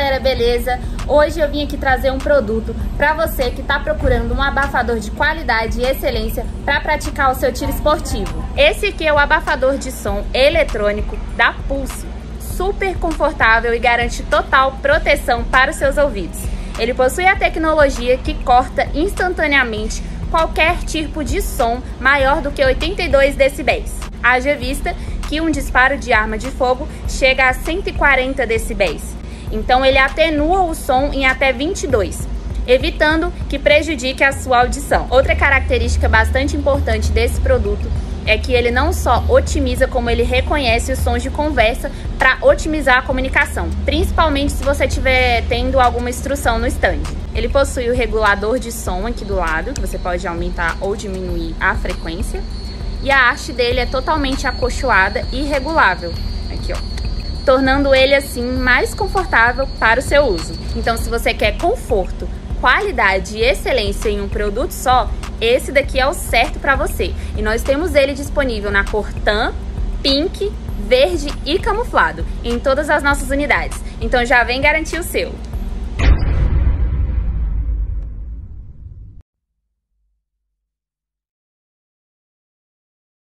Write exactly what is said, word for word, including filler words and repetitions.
galera, beleza? Hoje eu vim aqui trazer um produto para você que está procurando um abafador de qualidade e excelência para praticar o seu tiro esportivo. Esse aqui é o abafador de som eletrônico da Pulse, super confortável e garante total proteção para os seus ouvidos. Ele possui a tecnologia que corta instantaneamente qualquer tipo de som maior do que oitenta e dois decibéis. Haja vista que um disparo de arma de fogo chega a cento e quarenta decibéis. Então ele atenua o som em até vinte e dois, evitando que prejudique a sua audição. Outra característica bastante importante desse produto é que ele não só otimiza, como ele reconhece os sons de conversa para otimizar a comunicação, principalmente se você estiver tendo alguma instrução no stand. Ele possui o regulador de som aqui do lado, que você pode aumentar ou diminuir a frequência. E a haste dele é totalmente acolchoada e regulável, aqui ó, tornando ele assim mais confortável para o seu uso. Então, se você quer conforto, qualidade e excelência em um produto só, esse daqui é o certo para você. E nós temos ele disponível na cor tan, pink, verde e camuflado em todas as nossas unidades. Então já vem garantir o seu.